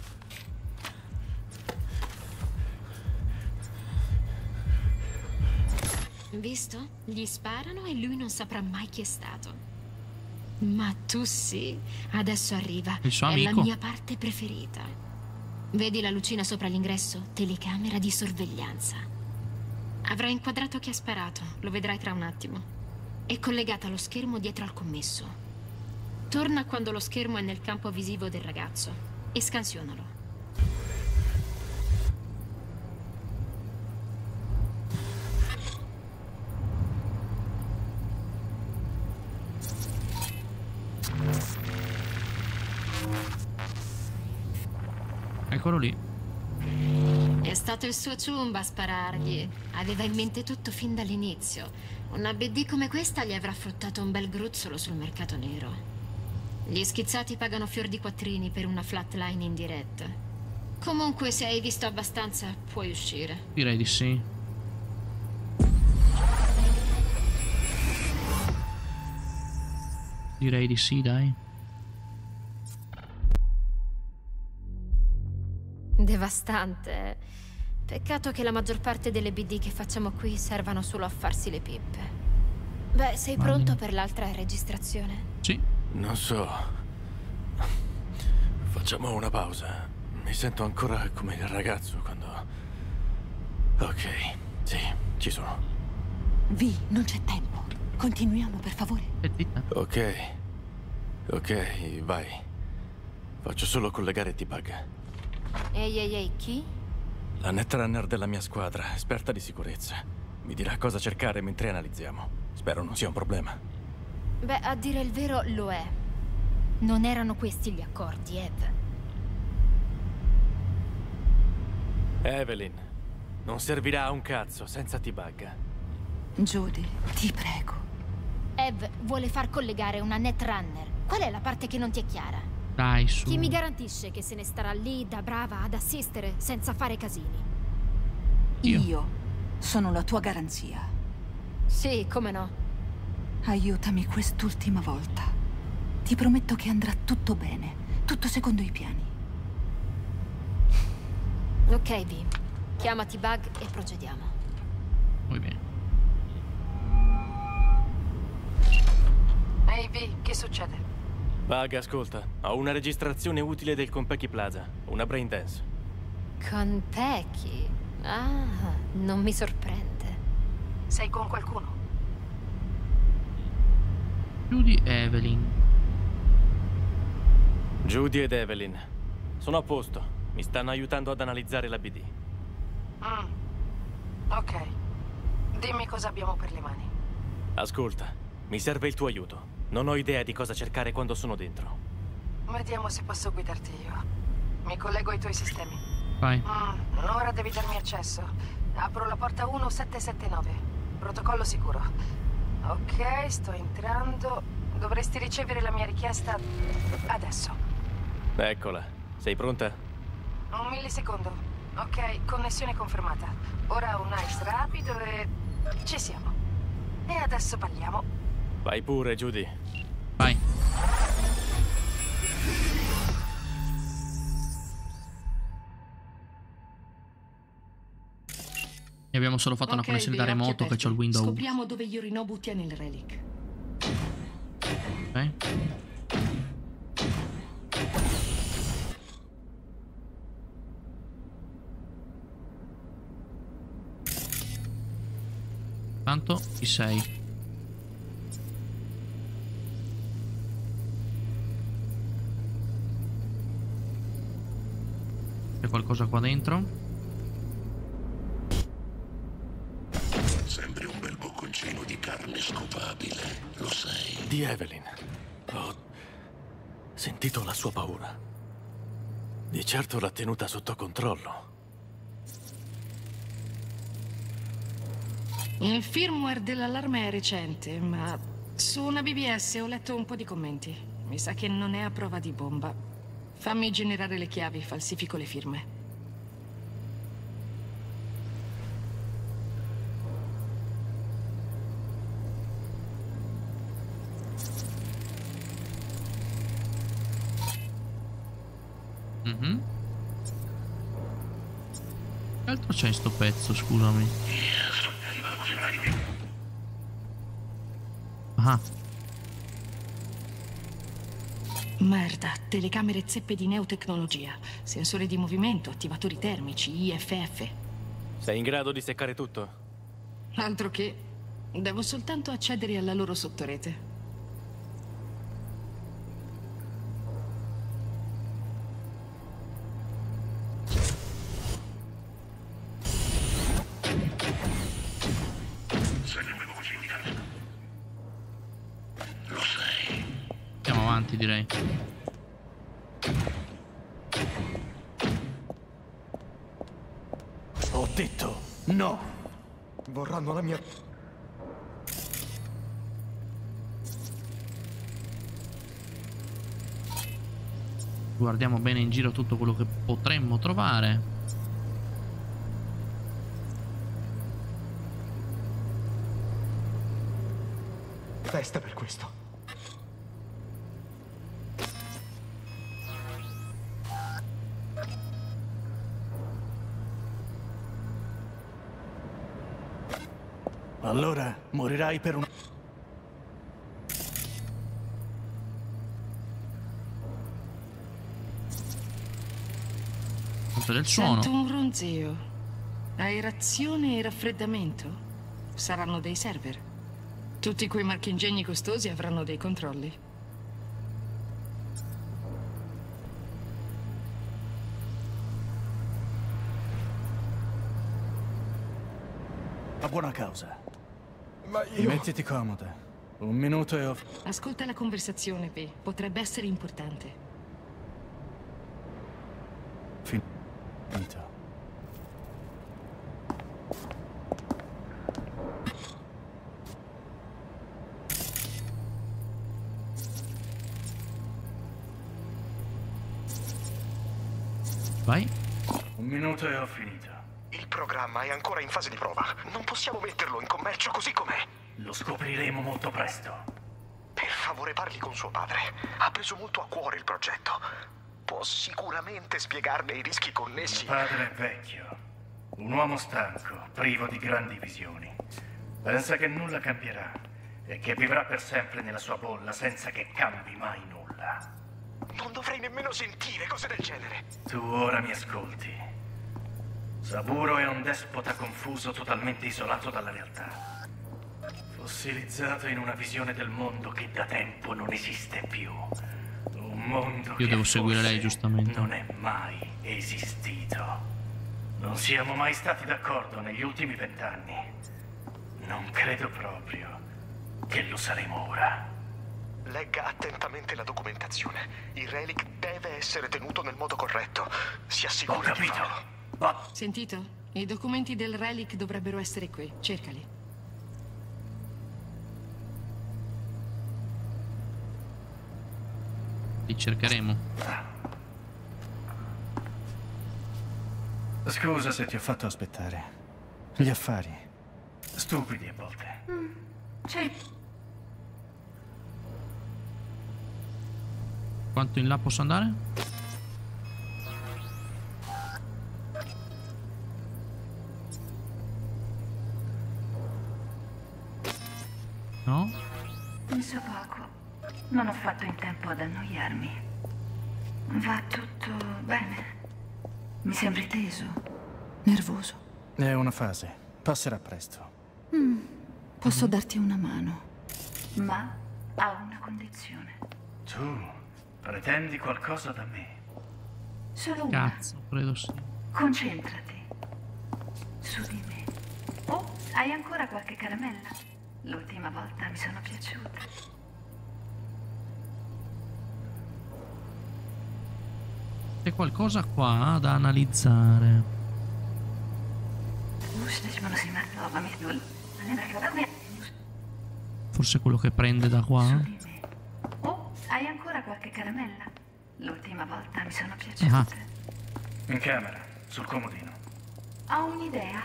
Visto? Gli sparano e lui non saprà mai chi è stato. Ma tu sì. Adesso arriva. Il suo è amico. la mia parte preferita. Vedi la lucina sopra l'ingresso? Telecamera di sorveglianza. Avrà inquadrato chi ha sparato. Lo vedrai tra un attimo. È collegata allo schermo dietro al commesso. Torna quando lo schermo è nel campo visivo del ragazzo e scansionalo. Eccolo lì. È stato il suo ciumba a sparargli. Aveva in mente tutto fin dall'inizio. Una B D come questa gli avrà fruttato un bel gruzzolo sul mercato nero. Gli schizzati pagano fior di quattrini per una flatline in diretta. Comunque, se hai visto abbastanza, puoi uscire. Direi di sì. Direi di sì, dai. Devastante. Peccato che la maggior parte delle B D che facciamo qui servano solo a farsi le pippe. Beh, sei Vai. pronto per l'altra registrazione? Sì. Non so. Facciamo una pausa. Mi sento ancora come il ragazzo quando... Ok, sì, ci sono. Vi, non c'è tempo. Continuiamo, per favore. Ok. Ok, vai. Faccio solo collegare T-Bug. Ehi, ehi, ehi, chi? La netrunner della mia squadra, esperta di sicurezza. Mi dirà cosa cercare mentre analizziamo. Spero non sia un problema. Beh, a dire il vero, lo è. Non erano questi gli accordi, Ev. Evelyn, non servirà a un cazzo senza T-Bug. Judy, ti prego. Ev vuole far collegare una netrunner. Qual è la parte che non ti è chiara? Dai, su. Chi mi garantisce che se ne starà lì da brava ad assistere senza fare casini? Io. Io sono la tua garanzia. Sì, come no. Aiutami quest'ultima volta. Ti prometto che andrà tutto bene, tutto secondo i piani. Ok, Vi. Chiama T-Bug e procediamo. Muy bene. Ehi, Vi, che succede? Bug, ascolta. Ho una registrazione utile del Konpeki Plaza. Una brain dance. Konpeki? Ah, non mi sorprende. Sei con qualcuno? Judy e Evelyn. Judy ed Evelyn. Sono a posto. Mi stanno aiutando ad analizzare la B D. Mm. Ok. Dimmi cosa abbiamo per le mani. Ascolta, mi serve il tuo aiuto. Non ho idea di cosa cercare quando sono dentro. Vediamo se posso guidarti io. Mi collego ai tuoi sistemi. Vai. Mm, ora devi darmi accesso. Apro la porta uno sette sette nove. Protocollo sicuro. Ok, sto entrando. Dovresti ricevere la mia richiesta adesso. Eccola. Sei pronta? Un millisecondo. Ok, connessione confermata. Ora un ice rapido e... ci siamo. E adesso balliamo. Vai pure, Judy. Vai. E abbiamo solo fatto una Ok, connessione da Vi, occhi remoto che aperti. c'ho il Windows. Scopriamo dove Yorinobu tiene il relic. Ok. Tanto ci sei. C'è qualcosa qua dentro? Sembri un bel bocconcino di carne scopabile, lo sei. Di Evelyn. Ho sentito la sua paura. Di certo l'ha tenuta sotto controllo. Il firmware dell'allarme è recente, ma su una B B S ho letto un po' di commenti. Mi sa che non è a prova di bomba. Fammi generare le chiavi, falsifico le firme. Mhm. Che altro c'è in sto pezzo, scusami? Ah. Merda, telecamere zeppe di neotecnologia, sensori di movimento, attivatori termici, I F F. Sei in grado di seccare tutto? Altro che... devo soltanto accedere alla loro sottorete. Andiamo avanti, direi. Ho detto no. Vorranno la mia... Guardiamo bene in giro tutto quello che potremmo trovare. Festa per questo. Allora morirai per un... del suono. Sento un ronzio. Aerazione e raffreddamento? Saranno dei server. Tutti quei marchingegni costosi avranno dei controlli. A buona causa. Ma io... Mettiti comoda. Un minuto e ho... Ascolta la conversazione, P. Potrebbe essere importante. Finito. Vai. Un minuto e ho finito. Il programma è ancora in fase di prova. Non possiamo metterlo in commercio così com'è. Lo scopriremo molto presto. Per favore parli con suo padre. Ha preso molto a cuore il progetto. Può sicuramente spiegarne i rischi connessi. Mio padre è vecchio. Un uomo stanco, privo di grandi visioni. Pensa che nulla cambierà e che vivrà per sempre nella sua bolla senza che cambi mai nulla. Non dovrei nemmeno sentire cose del genere. Tu ora mi ascolti. Saburo è un despota confuso, totalmente isolato dalla realtà. Fossilizzato in una visione del mondo che da tempo non esiste più. Un mondo Io che devo seguire lei, giustamente. non è mai esistito. Non siamo mai stati d'accordo negli ultimi vent'anni. Non credo proprio che lo saremo ora. Legga attentamente la documentazione. Il relic deve essere tenuto nel modo corretto. Si assicuri Ho di capito. farlo. Va. Sentito? I documenti del relic dovrebbero essere qui. Cercali. Li cercheremo. Scusa se ti ho fatto aspettare. Gli affari. Stupidi a volte. Mm. C'è... Quanto in là posso andare? No? Ne so poco. Non ho fatto in tempo ad annoiarmi. Va tutto bene? Mi sembri teso, nervoso. È una fase. Passerà presto. Mm, posso darti una mano, ma ha una condizione. Tu pretendi qualcosa da me? Solo una. Cazzo, credo sì. Concentrati su di me. Oh, hai ancora qualche caramella? L'ultima volta mi sono piaciuta. C'è qualcosa qua da analizzare. Forse quello che prende da qua. Oh, hai ancora qualche caramella? L'ultima volta mi sono piaciute. Ah. In camera, sul comodino. Ho un'idea.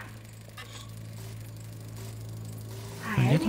Indietro?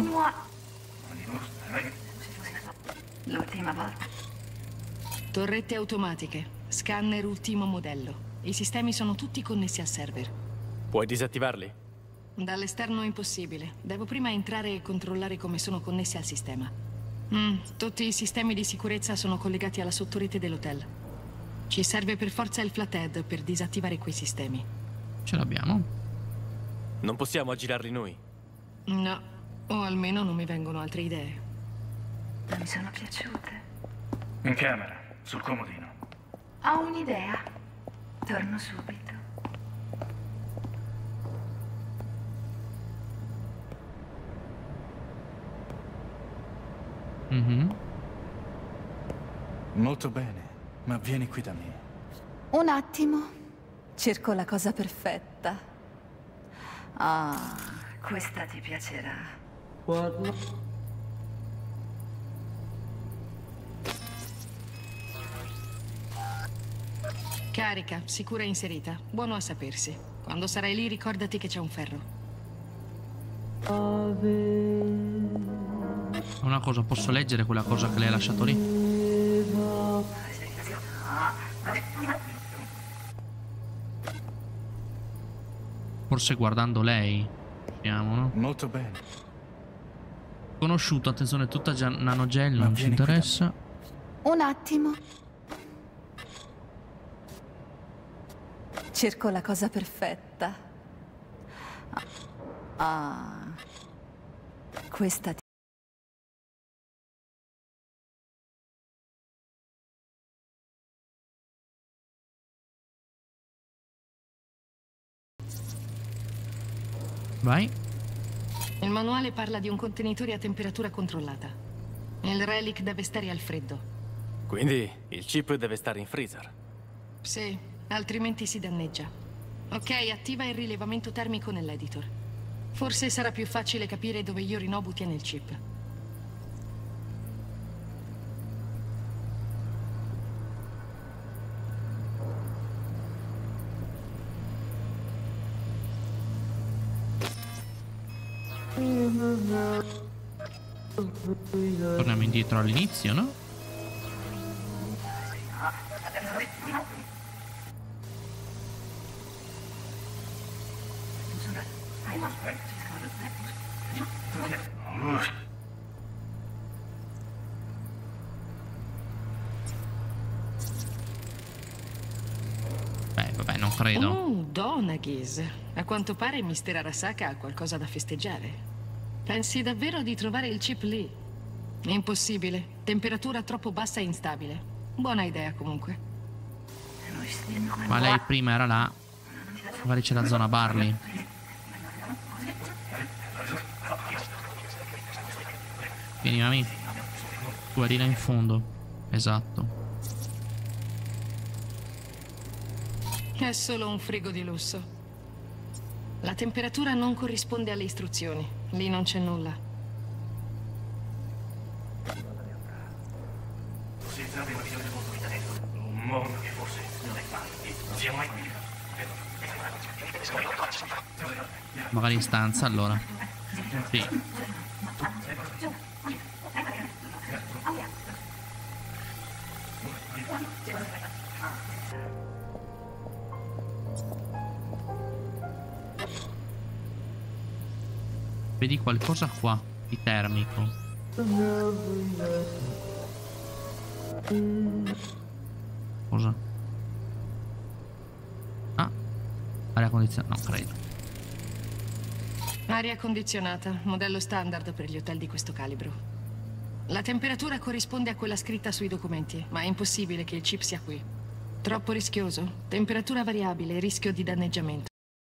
L'ultima volta. Torrette automatiche. Scanner ultimo modello. I sistemi sono tutti connessi al server. Puoi disattivarli? Dall'esterno è impossibile. Devo prima entrare e controllare come sono connessi al sistema. Mm, tutti i sistemi di sicurezza sono collegati alla sottorete dell'hotel. Ci serve per forza il flathead per disattivare quei sistemi. Ce l'abbiamo. Non possiamo aggirarli noi. No, o almeno non mi vengono altre idee. Ma mi sono piaciute. In camera, sul comodino. Ho un'idea. Torno subito. Mm-hmm. Molto bene, ma vieni qui da me. Un attimo. Cerco la cosa perfetta. Ah, questa ti piacerà. Guarda. Carica, sicura e inserita. Buono a sapersi. Quando sarai lì ricordati che c'è un ferro. Una cosa, posso leggere quella cosa che lei ha lasciato lì? Forse guardando lei. Vediamo, no? Molto bene. Conosciuto, attenzione, tutta nanogel, non ci interessa. Un attimo. Cerco la cosa perfetta. Ah. Questa ti... Vai. Il manuale parla di un contenitore a temperatura controllata. Il relic deve stare al freddo. Quindi il chip deve stare in freezer. Sì, altrimenti si danneggia. Ok, attiva il rilevamento termico nell'editor. Forse sarà più facile capire dove Yorinobu tiene il chip. Torniamo indietro all'inizio, no? Beh, vabbè, non credo. Oh, Donaghy's. A quanto pare mister Arasaka ha qualcosa da festeggiare. Pensi davvero di trovare il chip lì? Impossibile. Temperatura troppo bassa e instabile. Buona idea, comunque. Ma lei prima era là. Magari c'è la zona Barley. Vieni, mami. Tu eri là in fondo. Esatto. È solo un frigo di lusso. La temperatura non corrisponde alle istruzioni. Lì non c'è nulla. Un mondo che forse non è facile. Non siamo mai qui. Magari in stanza allora. Sì. Vedi qualcosa qua di termico. Cosa? Ah, aria condizionata, no, credo. Aria condizionata, modello standard per gli hotel di questo calibro. La temperatura corrisponde a quella scritta sui documenti, ma è impossibile che il chip sia qui. Troppo rischioso. Temperatura variabile, rischio di danneggiamento.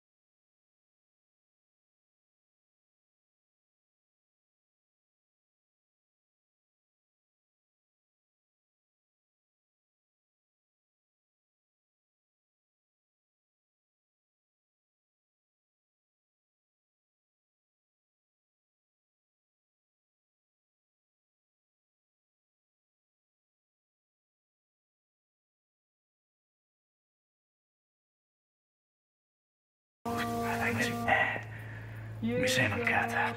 Mi sei mancata.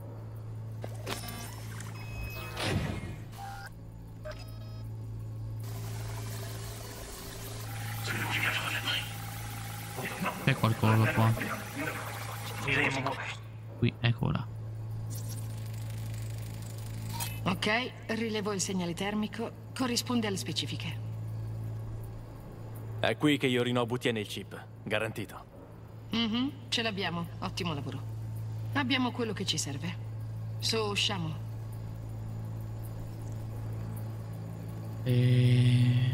C'è qualcosa qua. Diremo. Qui, eccola. Ok, rilevo il segnale termico. Corrisponde alle specifiche. È qui che Yorinobu tiene il chip. Garantito. Mhm, ce l'abbiamo. Ottimo lavoro. Abbiamo quello che ci serve. Su, usciamo. E...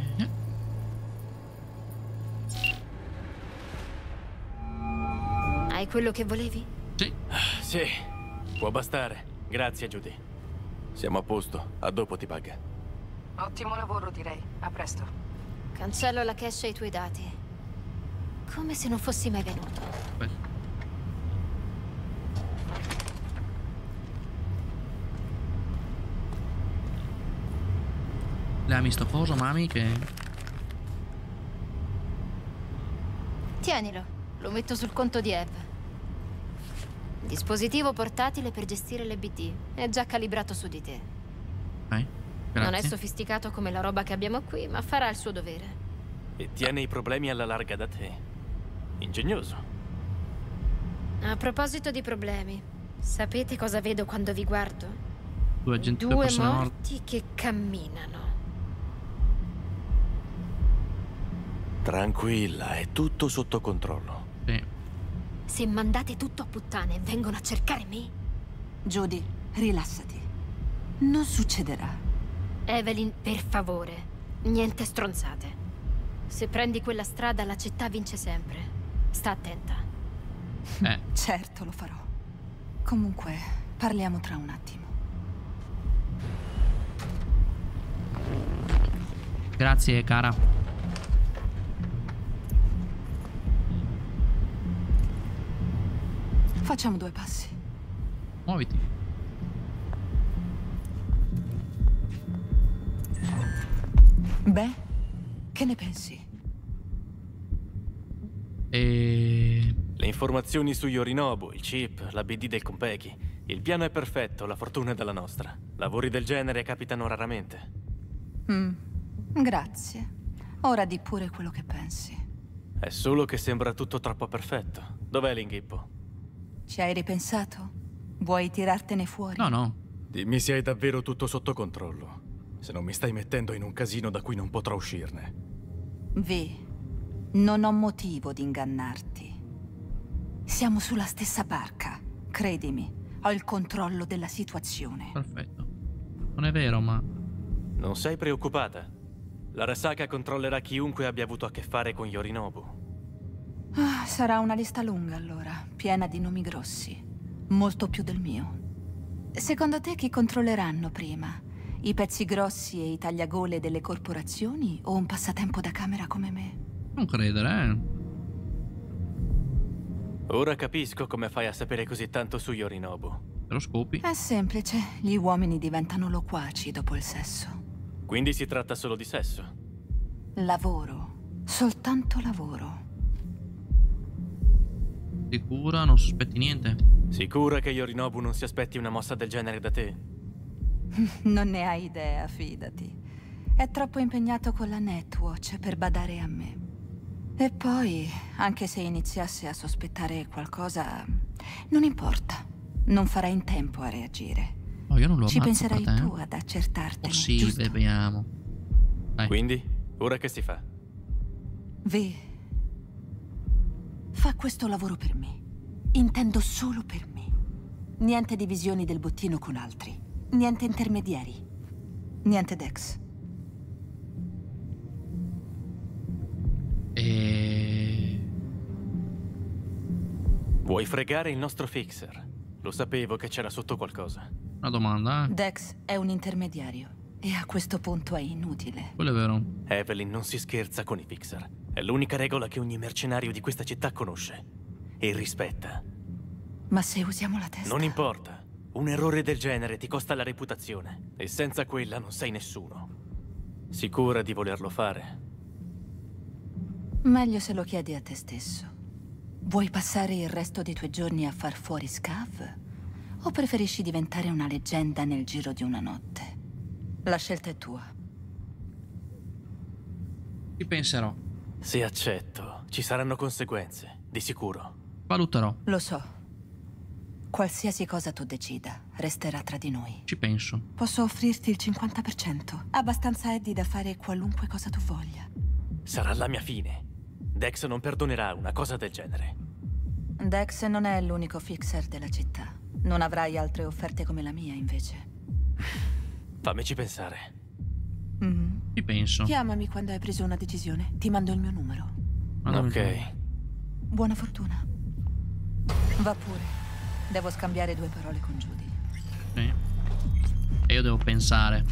Hai quello che volevi? Sì. Sì, può bastare. Grazie, Judy. Siamo a posto. A dopo ti paga. Ottimo lavoro, direi. A presto. Cancello la cache e i tuoi dati. Come se non fossi mai venuto. Beh. Dammi sto coso, mami, che... Tienilo, lo metto sul conto di Eve. Dispositivo portatile per gestire le B D. È già calibrato su di te. Ok, grazie. Non è sofisticato come la roba che abbiamo qui, ma farà il suo dovere. E tiene i problemi alla larga da te. Ingegnoso. A proposito di problemi, sapete cosa vedo quando vi guardo? Due agenti Due persone morti che camminano. Tranquilla, è tutto sotto controllo. Sì. Se mandate tutto a puttane e vengono a cercare me... Judy, rilassati. Non succederà. Evelyn, per favore, niente stronzate. Se prendi quella strada, la città vince sempre. Sta attenta. Eh. Certo, lo farò. Comunque, parliamo tra un attimo. Grazie, cara. Facciamo due passi. Muoviti. Beh, che ne pensi? E... Le informazioni su Yorinobu, il chip, la B D del Konpeki. Il piano è perfetto, la fortuna è dalla nostra. Lavori del genere capitano raramente. Mm, grazie. Ora di pure quello che pensi. È solo che sembra tutto troppo perfetto. Dov'è l'inghippo? Ci hai ripensato? Vuoi tirartene fuori? No, no. Dimmi se hai davvero tutto sotto controllo. Se non mi stai mettendo in un casino da cui non potrò uscirne. Vi, non ho motivo di ingannarti. Siamo sulla stessa barca. Credimi, ho il controllo della situazione. Perfetto. Non è vero, ma... Non sei preoccupata? L'Arasaka controllerà chiunque abbia avuto a che fare con Yorinobu. Ah, sarà una lista lunga allora, piena di nomi grossi. Molto più del mio. Secondo te chi controlleranno prima? I pezzi grossi e i tagliagole delle corporazioni o un passatempo da camera come me? Non credere, eh. Ora capisco come fai a sapere così tanto su Yorinobu. Te lo scopi. È semplice, gli uomini diventano loquaci dopo il sesso. Quindi si tratta solo di sesso? Lavoro, soltanto lavoro. Sicura? Non sospetti niente? Sicura che Yorinobu non si aspetti una mossa del genere da te? Non ne hai idea, fidati. È troppo impegnato con la Netwatch per badare a me. E poi, anche se iniziasse a sospettare qualcosa, non importa. Non farà in tempo a reagire. Oh, io non lo Ci ammazzo penserai per te, tu ad accertartene, Possibile, giusto? vediamo. Dai. Quindi, ora che si fa? Vi, fa questo lavoro per me. Intendo solo per me. Niente divisioni del bottino con altri. Niente intermediari. Niente Dex. E... Vuoi fregare il nostro fixer? Lo sapevo che c'era sotto qualcosa. Una domanda, eh? Dex è un intermediario. E a questo punto è inutile. Quello è vero. Evelyn, non si scherza con i fixer. È l'unica regola che ogni mercenario di questa città conosce. E rispetta. Ma se usiamo la testa... Non importa. Un errore del genere ti costa la reputazione. E senza quella non sei nessuno. Sicura di volerlo fare? Meglio se lo chiedi a te stesso. Vuoi passare il resto dei tuoi giorni a far fuori Scav? O preferisci diventare una leggenda nel giro di una notte? La scelta è tua. Ci penserò. Se accetto, ci saranno conseguenze, di sicuro. Valuterò. Lo so. Qualsiasi cosa tu decida, resterà tra di noi. Ci penso. Posso offrirti il cinquanta per cento. Abbastanza Eddie da fare qualunque cosa tu voglia. Sarà la mia fine. Dex non perdonerà una cosa del genere. Dex non è l'unico fixer della città. Non avrai altre offerte come la mia, invece. Fammici pensare. Mm-hmm. Ci penso. Chiamami quando hai preso una decisione. Ti mando il mio numero. Ok. Buona fortuna. Va pure. Devo scambiare due parole con Judy. Sì. E io devo pensare.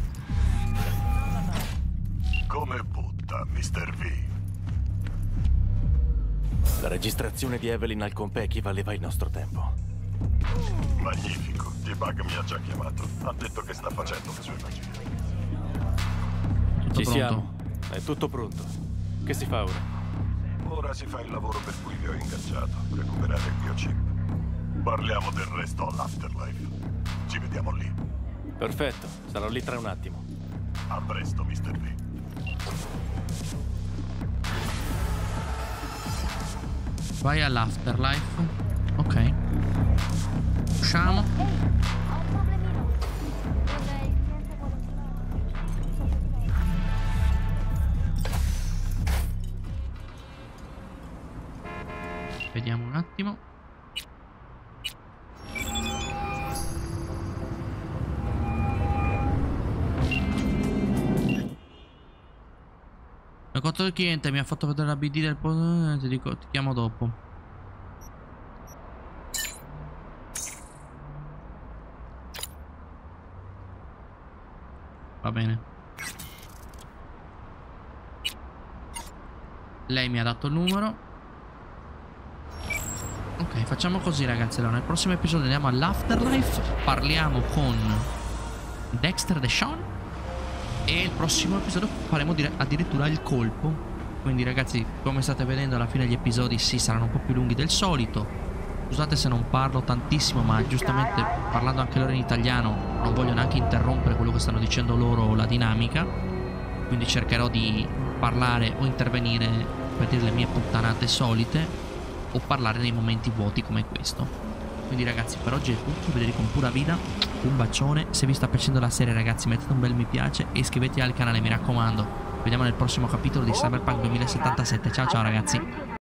Come butta, mister V? La registrazione di Evelyn al Konpeki valeva il nostro tempo. Magnifico. T-Bug mi ha già chiamato. Ha detto che sta facendo le sue magie. Ci pronto. siamo. È tutto pronto. Che si fa ora? Ora si fa il lavoro per cui vi ho ingaggiato, recuperare il biochip. Parliamo del resto all'Afterlife. Ci vediamo lì. Perfetto, sarò lì tra un attimo. A presto, mister V. Vai all'Afterlife. Ok. Usciamo. Vediamo un attimo. Il conto del cliente mi ha fatto vedere la B D del po'. Ti dico, ti chiamo dopo. Va bene. Lei mi ha dato il numero. Ok, facciamo così ragazzi. Allora nel prossimo episodio andiamo all'Afterlife. Parliamo con Dexter Deshawn. E il prossimo episodio faremo addirittura il colpo. Quindi ragazzi, come state vedendo, alla fine gli episodi sì, saranno un po' più lunghi del solito. Scusate se non parlo tantissimo, ma giustamente parlando anche loro in italiano non voglio neanche interrompere quello che stanno dicendo loro o la dinamica. Quindi cercherò di parlare o intervenire per dire le mie puttanate solite, o parlare nei momenti vuoti come questo. Quindi ragazzi, per oggi è tutto. Vedete con pura vita. Un bacione. Se vi sta piacendo la serie ragazzi, mettete un bel mi piace e iscrivetevi al canale, mi raccomando. Vediamo nel prossimo capitolo di Cyberpunk duemilasettantasette. Ciao ciao ragazzi.